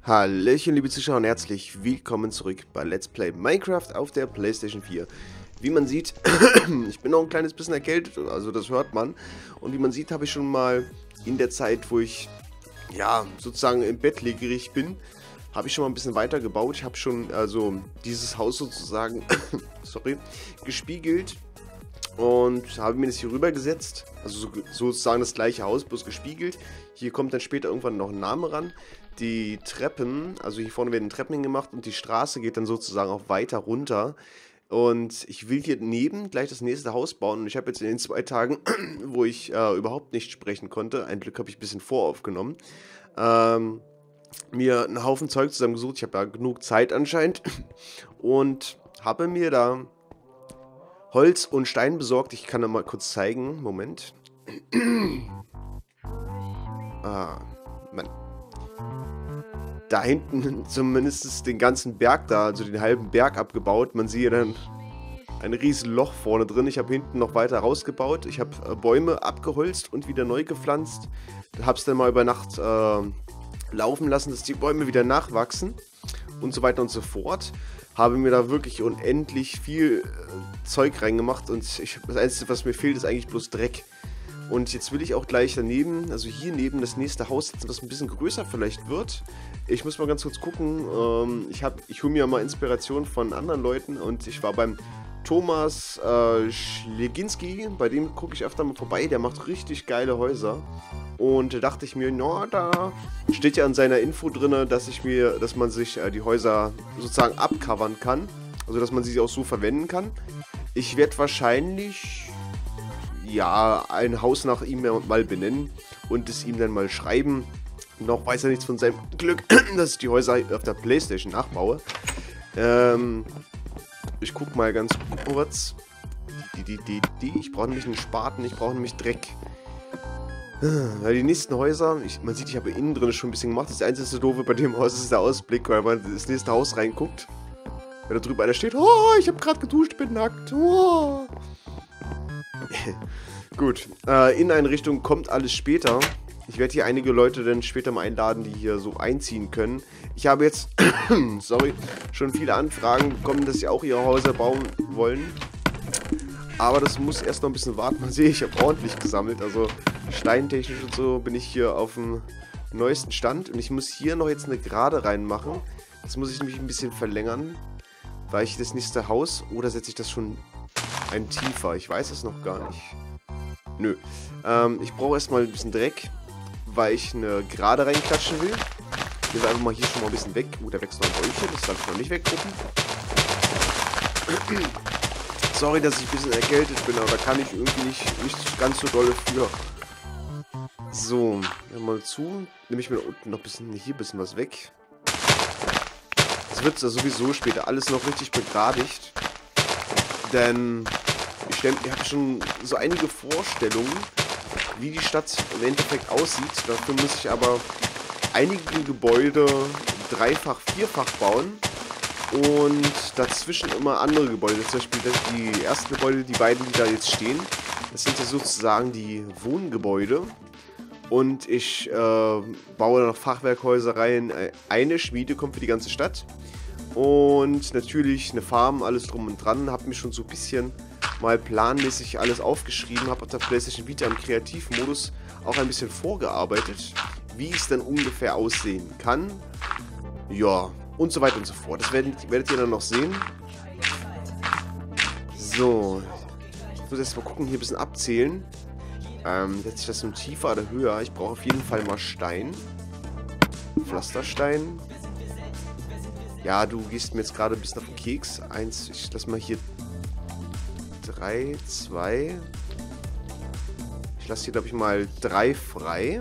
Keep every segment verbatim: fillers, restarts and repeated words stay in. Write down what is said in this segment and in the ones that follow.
Hallöchen, liebe Zuschauer und herzlich willkommen zurück bei Let's Play Minecraft auf der PlayStation vier. Wie man sieht, ich bin noch ein kleines bisschen erkältet, also das hört man. Und wie man sieht, habe ich schon mal in der Zeit, wo ich ja sozusagen im Bett legerig bin, habe ich schon mal ein bisschen weiter gebaut. Ich habe schon also dieses Haus sozusagen sorry, gespiegelt und habe mir das hier rüber gesetzt. Also so, sozusagen das gleiche Haus, bloß gespiegelt. Hier kommt dann später irgendwann noch ein Name ran. Die Treppen, also hier vorne werden Treppen hingemacht und die Straße geht dann sozusagen auch weiter runter. Und ich will hier neben gleich das nächste Haus bauen. Und ich habe jetzt in den zwei Tagen, wo ich äh, überhaupt nicht sprechen konnte, ein Glück habe ich ein bisschen voraufgenommen, ähm, mir einen Haufen Zeug zusammengesucht. Ich habe da genug Zeit anscheinend und habe mir da Holz und Stein besorgt. Ich kann da mal kurz zeigen. Moment. ah, Mann. Da hinten zumindest den ganzen Berg da, also den halben Berg abgebaut. Man sieht dann ein riesen Loch vorne drin. Ich habe hinten noch weiter rausgebaut. Ich habe äh, Bäume abgeholzt und wieder neu gepflanzt. Habe es dann mal über Nacht äh, laufen lassen, dass die Bäume wieder nachwachsen und so weiter und so fort. Habe mir da wirklich unendlich viel äh, Zeug reingemacht und ich, das Einzige, was mir fehlt, ist eigentlich bloß Dreck. Und jetzt will ich auch gleich daneben, also hier neben das nächste Haus setzen, was ein bisschen größer vielleicht wird. Ich muss mal ganz kurz gucken. Ähm, ich hab, ich hole mir mal Inspiration von anderen Leuten und ich war beim Thomas äh, Schleginski, bei dem gucke ich öfter mal vorbei, der macht richtig geile Häuser. Und da dachte ich mir, na, da steht ja in seiner Info drin, dass ich mir, dass man sich äh, die Häuser sozusagen abcovern kann. Also dass man sie auch so verwenden kann. Ich werde wahrscheinlich ja, ein Haus nach ihm mal benennen und es ihm dann mal schreiben. Noch weiß er nichts von seinem Glück, dass ich die Häuser auf der PlayStation nachbaue. Ähm, ich guck mal ganz kurz. Die, die, die, die. Ich brauche nämlich einen Spaten, ich brauche nämlich Dreck. Weil die nächsten Häuser, ich, man sieht, ich habe innen drin schon ein bisschen gemacht. Das einzige Doofe bei dem Haus ist der Ausblick, weil man das nächste Haus reinguckt. Wenn da drüben einer steht, oh, ich habe gerade geduscht, bin nackt. Oh. Gut, äh, Inneneinrichtung kommt alles später. Ich werde hier einige Leute dann später mal einladen, die hier so einziehen können. Ich habe jetzt, sorry, schon viele Anfragen bekommen, dass sie auch ihre Häuser bauen wollen. Aber das muss erst noch ein bisschen warten. Man sieht, ich habe ordentlich gesammelt. Also steintechnisch und so bin ich hier auf dem neuesten Stand. Und ich muss hier noch jetzt eine Gerade reinmachen. Das muss ich nämlich ein bisschen verlängern. Weil ich das nächste Haus, oder setze ich das schon ein tiefer? Ich weiß es noch gar nicht. Nö. Ähm, ich brauche erstmal ein bisschen Dreck, weil ich eine Gerade reinklatschen will. Nehmen wir einfach mal hier schon mal ein bisschen weg. Oh, da wächst noch ein Bäumchen. Das darf ich noch nicht weggucken. Sorry, dass ich ein bisschen erkältet bin, aber da kann ich irgendwie nicht, nicht ganz so dolle für. So, mal zu. Nehme ich mir da unten noch ein bisschen, hier ein bisschen was weg. Das wird ja sowieso später alles noch richtig begradigt. Denn ich, ich habe schon so einige Vorstellungen, wie die Stadt im Endeffekt aussieht. Dafür muss ich aber einige Gebäude dreifach, vierfach bauen. Und dazwischen immer andere Gebäude. Zum Beispiel die ersten Gebäude, die beiden, die da jetzt stehen. Das sind ja sozusagen die Wohngebäude. Und ich äh, baue noch Fachwerkhäuser rein. Eine Schmiede kommt für die ganze Stadt. Und natürlich eine Farm, alles drum und dran. Habe mir schon so ein bisschen mal planmäßig alles aufgeschrieben. Habe auf der PlayStation Vita im Kreativmodus auch ein bisschen vorgearbeitet, wie es dann ungefähr aussehen kann. Ja, und so weiter und so fort. Das werdet, werdet ihr dann noch sehen. So. Ich muss jetzt mal gucken, hier ein bisschen abzählen. Ähm, setze ich das nun tiefer oder höher? Ich brauche auf jeden Fall mal Stein. Pflasterstein. Ja, du gehst mir jetzt gerade ein bisschen auf den Keks. Eins, ich lasse mal hier drei, zwei. Ich lasse hier, glaube ich, mal drei frei.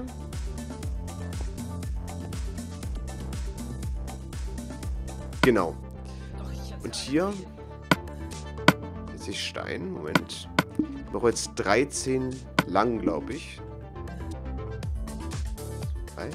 Genau. Und hier setze ich Stein. Moment. Ich brauche jetzt dreizehn lang, glaube ich. Drei.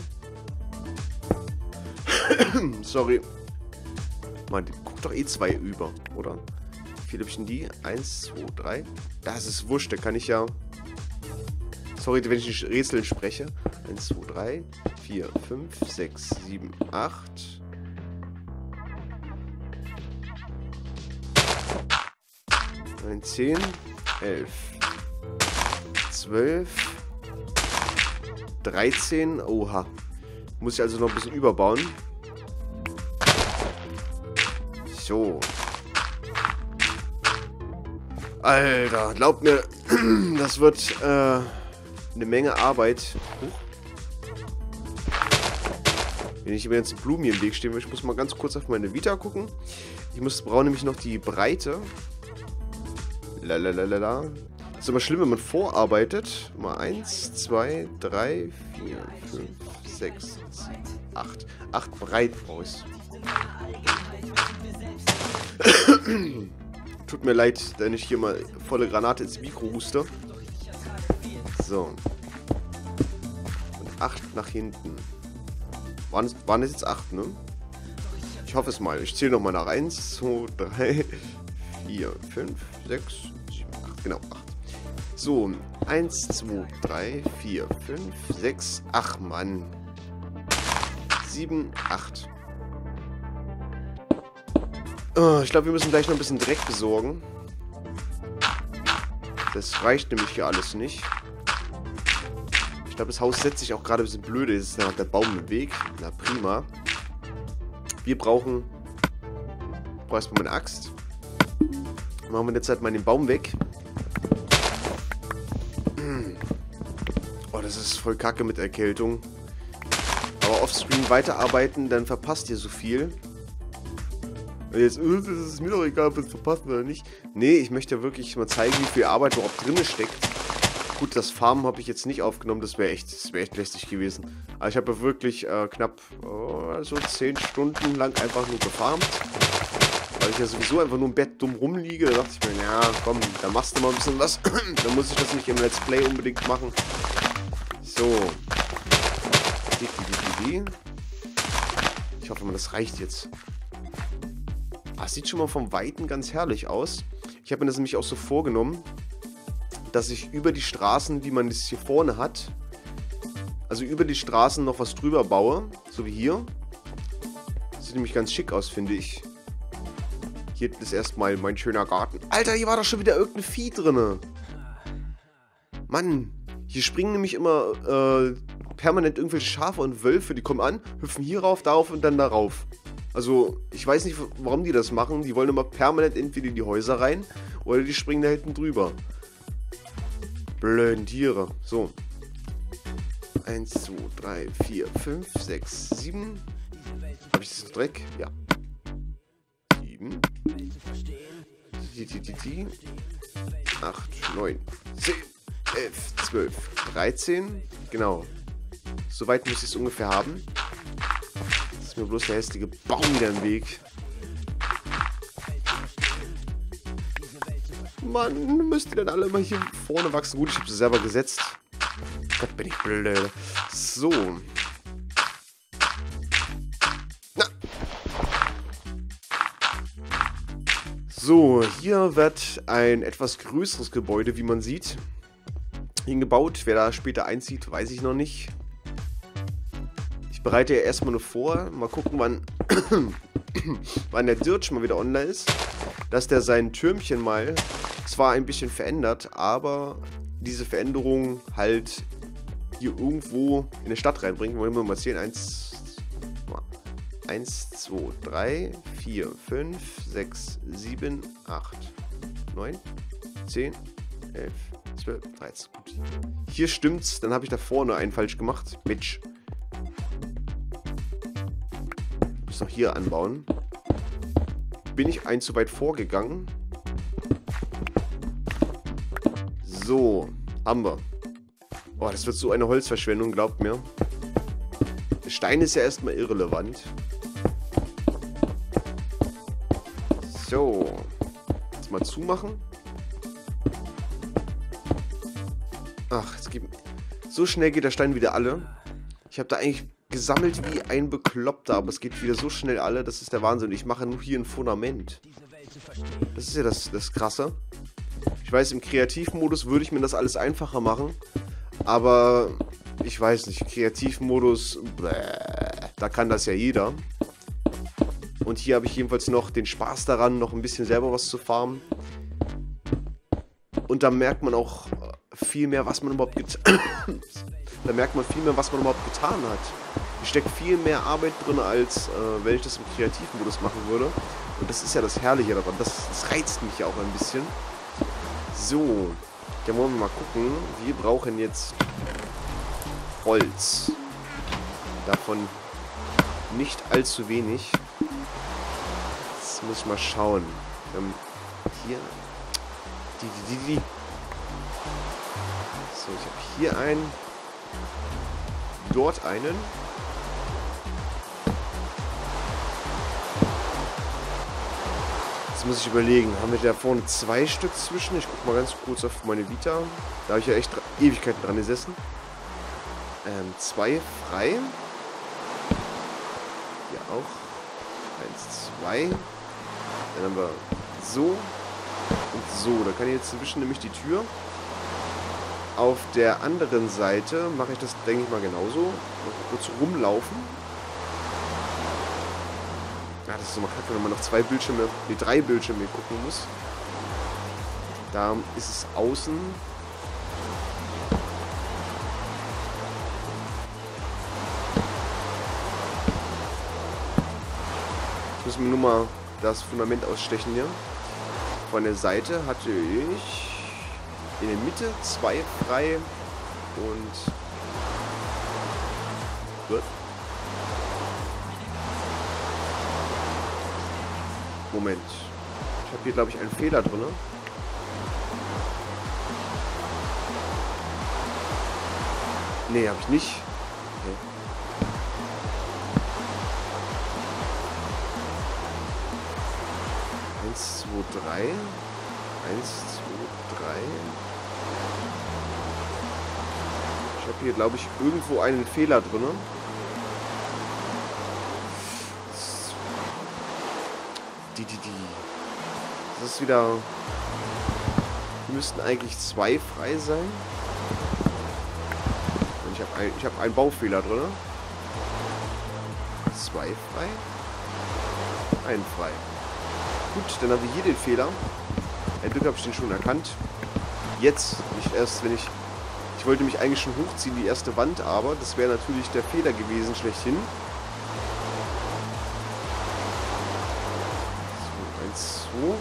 Sorry. Man, guck doch eh zwei über, oder? Wie viele habe ich denn die? Eins, zwei, drei. Das ist wurscht, da kann ich ja Sorry, wenn ich nicht Rätseln spreche. eins, zwei, drei, vier, fünf, sechs, sieben, acht. neun, zehn, elf, zwölf, dreizehn. Oha. Muss ich also noch ein bisschen überbauen. So. Alter, glaubt mir, das wird äh, eine Menge Arbeit. Huch. Wenn ich mir jetzt eine Blume hier im Weg stehen will, ich muss mal ganz kurz auf meine Vita gucken. Ich muss brauche nämlich noch die Breite. Lalalala. Ist aber schlimm, wenn man vorarbeitet. Mal eins, zwei, drei, vier, fünf, sechs, sieben, acht. acht breit brauche ich. Tut mir leid, wenn ich hier mal volle Granate ins Mikro huste. So. Und acht nach hinten. Waren es, waren es jetzt acht, ne? Ich hoffe es mal. Ich zähle nochmal nach eins, zwei, drei, vier, fünf, sechs, sieben, acht. Genau, acht. So, eins, zwei, drei, vier, fünf, sechs, ach Mann. sieben, acht. Oh, ich glaube, wir müssen gleich noch ein bisschen Dreck besorgen. Das reicht nämlich hier alles nicht. Ich glaube, das Haus setzt sich auch gerade ein bisschen blöde. Jetzt ist der Baum im Weg. Na, prima. Wir brauchen... Ich brauche erstmal meine Axt. Machen wir jetzt halt mal den Baum weg. Oh, das ist voll kacke mit Erkältung. Aber offscreen weiterarbeiten, dann verpasst ihr so viel. Und jetzt, äh, das ist mir doch egal, ob es verpasst oder nicht. Nee, ich möchte ja wirklich mal zeigen, wie viel Arbeit überhaupt drin steckt. Gut, das Farmen habe ich jetzt nicht aufgenommen, das wäre echt, das wäre echt lästig gewesen. Aber ich habe ja wirklich äh, knapp oh, so zehn Stunden lang einfach nur gefarmt. Weil ich ja sowieso einfach nur im Bett dumm rumliege. Da dachte ich mir, ja komm, da machst du mal ein bisschen was. Dann muss ich das nicht im Let's Play unbedingt machen. So. Ich hoffe mal, das reicht jetzt. Das sieht schon mal vom Weiten ganz herrlich aus. Ich habe mir das nämlich auch so vorgenommen, dass ich über die Straßen, wie man das hier vorne hat, also über die Straßen noch was drüber baue, so wie hier. Das sieht nämlich ganz schick aus, finde ich. Hier ist erstmal mein schöner Garten. Alter, hier war doch schon wieder irgendein Vieh drin. Mann, hier springen nämlich immer äh, permanent irgendwelche Schafe und Wölfe, die kommen an, hüpfen hier rauf, darauf und dann darauf. Also, ich weiß nicht, warum die das machen. Die wollen immer permanent entweder in die Häuser rein oder die springen da hinten drüber. Blöden Tiere. So. eins, zwei, drei, vier, fünf, sechs, sieben. Habe ich das Dreck? Ja. sieben. acht, neun, zehn, elf, zwölf, dreizehn. Genau. Soweit muss ich es ungefähr haben. Ist mir bloß der hässliche Baum wieder im Weg. Mann, müsst ihr dann alle mal hier vorne wachsen. Gut, ich habe sie selber gesetzt. Gott, bin ich blöd. So. Na. So, hier wird ein etwas größeres Gebäude, wie man sieht, hingebaut. Wer da später einzieht, weiß ich noch nicht. Ich bereite ja erstmal nur vor. Mal gucken, wann, wann der Dirtsch mal wieder online ist. Dass der sein Türmchen mal zwar ein bisschen verändert, aber diese Veränderung halt hier irgendwo in die Stadt reinbringt. Wollen wir mal sehen. eins, zwei, drei, vier, fünf, sechs, sieben, acht, neun, zehn, elf, zwölf, dreizehn. Gut. Hier stimmt's. Dann habe ich da vorne einen falsch gemacht. Mitch. Noch hier anbauen. Bin ich ein zu weit vorgegangen. So, haben wir. Oh, das wird so eine Holzverschwendung, glaubt mir. Der Stein ist ja erstmal irrelevant. So. Jetzt mal zumachen. Ach, jetzt geht... So schnell geht der Stein wieder alle. Ich habe da eigentlich gesammelt wie ein Bekloppter, aber es geht wieder so schnell alle, das ist der Wahnsinn. Ich mache nur hier ein Fundament. Das ist ja das, das Krasse. Ich weiß, im Kreativmodus würde ich mir das alles einfacher machen, Aber ich weiß nicht, Kreativmodus, bläh, da kann das ja jeder. Und hier habe ich jedenfalls noch den Spaß daran, noch ein bisschen selber was zu farmen. Und da merkt man auch viel mehr, was man überhaupt getan Da merkt man viel mehr, was man überhaupt getan hat. Hier steckt viel mehr Arbeit drin, als äh, wenn ich das im Kreativmodus machen würde. Und das ist ja das Herrliche daran. Das, das reizt mich ja auch ein bisschen. So, dann wollen wir mal gucken. Wir brauchen jetzt Holz. Davon nicht allzu wenig. Jetzt muss ich mal schauen. Ähm, hier. Die, die, die, die. So, ich habe hier einen. Dort einen. Jetzt muss ich überlegen, haben wir da vorne zwei Stück zwischen? Ich gucke mal ganz kurz auf meine Vita. Da habe ich ja echt Ewigkeiten dran gesessen. Ähm, zwei frei. Hier auch. Eins, zwei. Dann haben wir so und so. Da kann ich jetzt zwischen nämlich die Tür. Auf der anderen Seite mache ich das, denke ich mal, genauso. Mal kurz rumlaufen. Ja, das ist immer kacke, wenn man noch zwei Bildschirme, nee, drei Bildschirme gucken muss. Da ist es außen. Ich muss mir nur mal das Fundament ausstechen hier. Von der Seite hatte ich in der Mitte zwei frei und gut. Moment. Ich habe hier, glaube ich, einen Fehler drin. Nee, habe ich nicht. Okay. Eins, zwei, drei. Eins, zwei, drei. Ich habe hier, glaube ich, irgendwo einen Fehler drin. Die, die, die. Das ist wieder... Hier müssten eigentlich zwei frei sein. Und ich habe ein, ich hab einen Baufehler drin. Zwei frei. Einen frei. Gut, dann haben wir hier den Fehler. Ein Glück habe ich den schon erkannt. Jetzt, nicht erst, wenn ich... Ich wollte mich eigentlich schon hochziehen, die erste Wand, aber das wäre natürlich der Fehler gewesen, schlechthin. So, eins, zwei.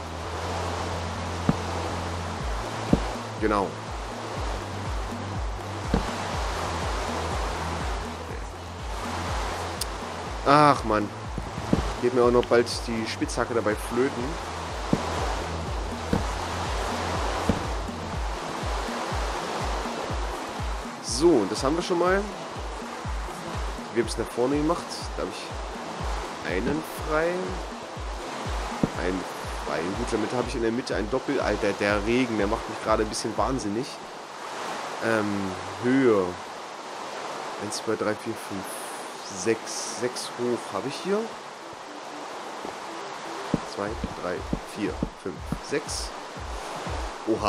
Genau. Ach, Mann. Geht mir auch noch bald die Spitzhacke dabei flöten. So, das haben wir schon mal. Wir haben es nach vorne gemacht. Da habe ich einen frei. Einen frei. Gut, damit habe ich in der Mitte ein Doppel... Alter, der Regen, der macht mich gerade ein bisschen wahnsinnig. Ähm, Höhe. eins, zwei, drei, vier, fünf, sechs. sechs hoch habe ich hier. zwei, drei, vier, fünf, sechs. Oha.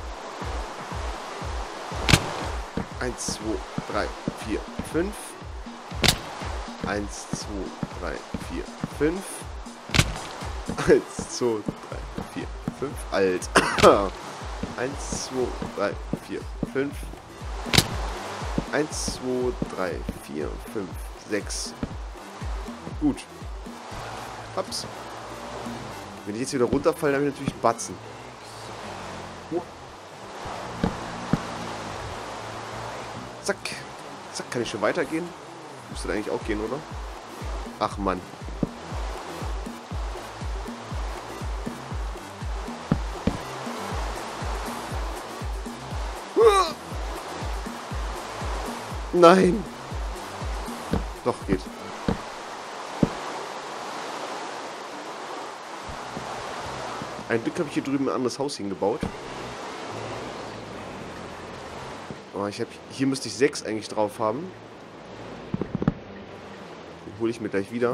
eins, zwei, drei, vier, fünf. eins, zwei, drei, vier, fünf. eins, zwei, drei, vier, fünf. Alt. eins, zwei, drei, vier, fünf. eins, zwei, drei, vier, fünf, sechs. Gut. Ups. Wenn ich jetzt wieder runterfalle, dann habe ich natürlich einen Batzen. Zack. Zack, kann ich schon weitergehen? Müsste da eigentlich auch gehen, oder? Ach, Mann. Nein. Doch, geht. Ein Glück habe ich hier drüben ein anderes Haus hingebaut. Oh, ich hab, hier müsste ich sechs eigentlich drauf haben. Den hole ich mir gleich wieder.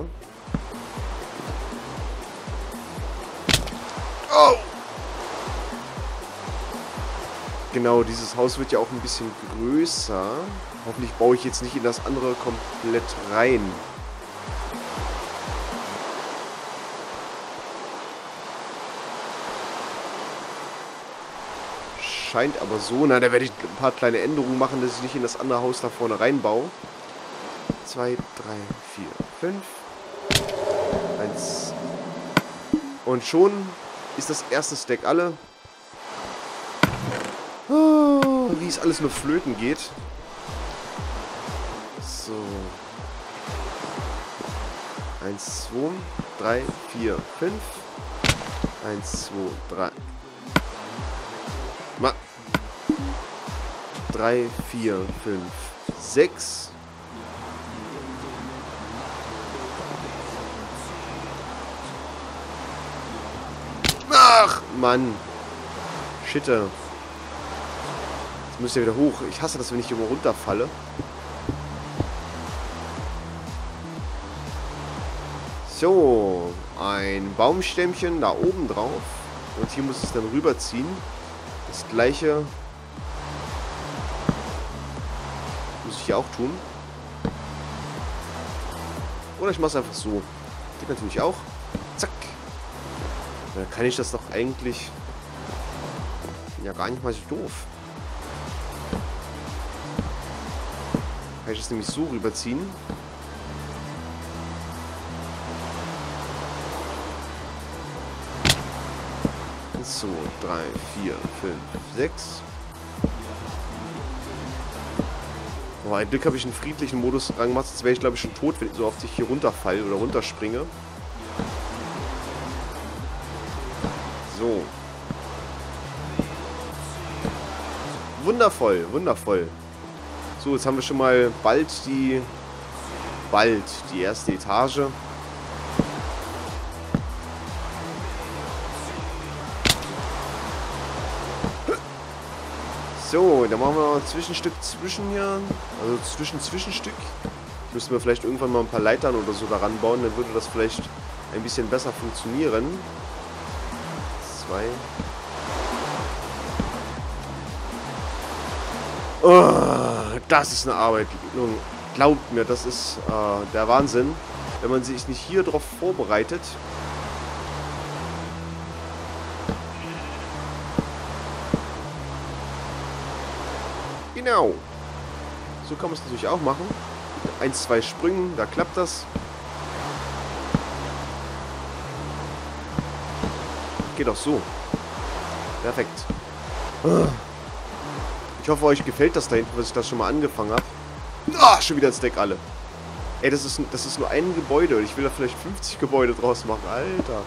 Oh! genau, dieses Haus wird ja auch ein bisschen größer. Hoffentlich baue ich jetzt nicht in das andere komplett rein. Scheint aber so. Na, da werde ich ein paar kleine Änderungen machen, dass ich nicht in das andere Haus da vorne reinbaue. zwei, drei, vier, fünf. Eins. Und schon ist das erste Stack alle. Oh, wie es alles nur flöten geht. So. Eins, zwei, drei, vier, fünf. Eins, zwei, drei. Ma. Drei, vier, fünf, sechs. Ach, Mann. Shitte. Jetzt müsst ihr wieder hoch. Ich hasse das, wenn ich immer runterfalle. So. Ein Baumstämmchen da oben drauf. Und hier muss es dann rüberziehen. Das gleiche muss ich hier auch tun. Oder ich mache es einfach so. Geht natürlich auch. Zack. Dann kann ich das doch eigentlich ja gar nicht mal so doof. Kann ich das nämlich so rüberziehen. So, drei, vier, fünf, sechs. Oh, ein Glück habe ich einen friedlichen Modus angemacht, sonst wäre ich glaube ich schon tot, wenn ich so oft ich hier runterfalle oder runterspringe. So. Wundervoll, wundervoll. So, jetzt haben wir schon mal bald die bald die erste Etage. So, dann machen wir noch ein Zwischenstück zwischen hier. Also zwischen Zwischenstück. Müssen wir vielleicht irgendwann mal ein paar Leitern oder so daran bauen, dann würde das vielleicht ein bisschen besser funktionieren. Zwei. Oh, das ist eine Arbeit. Glaubt mir, das ist äh, der Wahnsinn. Wenn man sich nicht hier drauf vorbereitet. Genau. So kann man es natürlich auch machen. Eins, zwei Sprüngen, da klappt das. Geht auch so. Perfekt. Ich hoffe, euch gefällt das da hinten, was ich das schon mal angefangen habe. Ah, schon wieder ein Stack alle. Ey, das ist, das ist nur ein Gebäude. Und ich will da vielleicht fünfzig Gebäude draus machen. Alter.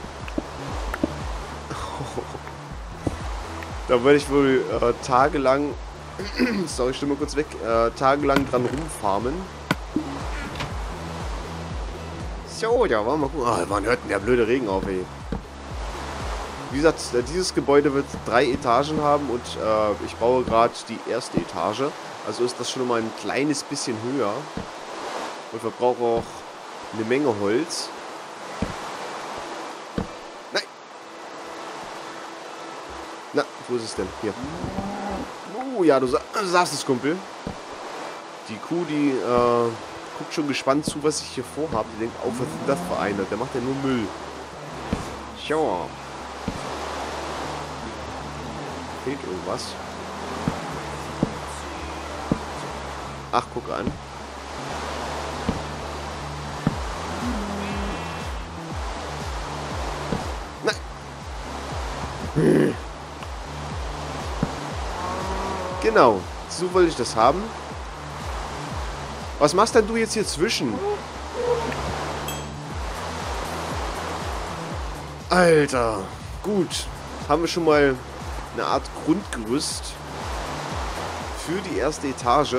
Da werde ich wohl äh, tagelang... Sorry, ich stimme mal kurz weg. Äh, tagelang dran rumfarmen. So, ja, wollen wir mal gucken. Ah, wann hört denn der blöde Regen auf, ey? Wie gesagt, dieses Gebäude wird drei Etagen haben und äh, ich baue gerade die erste Etage. Also ist das schon mal ein kleines bisschen höher. Und wir brauchen auch eine Menge Holz. Nein! Na, wo ist es denn? Hier. Oh ja, du, sa du sagst es, Kumpel. Die Kuh, die äh, guckt schon gespannt zu, was ich hier vorhabe. Die denkt, oh, was ist das für einer? Der macht ja nur Müll. Schau. Fehlt irgendwas. Ach, guck an. Nein. Hm. Genau. So wollte ich das haben. Was machst denn du jetzt hier zwischen? Alter. Gut. Haben wir schon mal eine Art Grundgerüst für die erste Etage.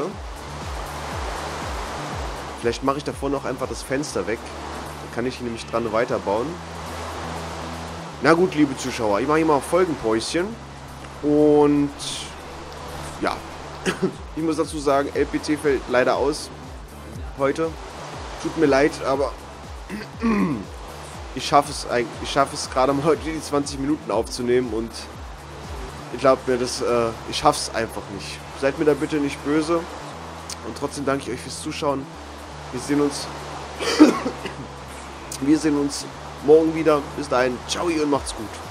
Vielleicht mache ich davor noch einfach das Fenster weg. Dann kann ich hier nämlich dran weiterbauen. Na gut, liebe Zuschauer, ich mache hier mal Folgenpäuschen. Und ja, ich muss dazu sagen, L P C fällt leider aus heute. Tut mir leid, aber ich schaffe es eigentlich, ich schaffe es gerade mal heute die zwanzig Minuten aufzunehmen und glaubt mir, das, äh, ich schaff's einfach nicht. Seid mir da bitte nicht böse. Und trotzdem danke ich euch fürs Zuschauen. Wir sehen uns. Wir sehen uns morgen wieder. Bis dahin. Ciao und macht's gut.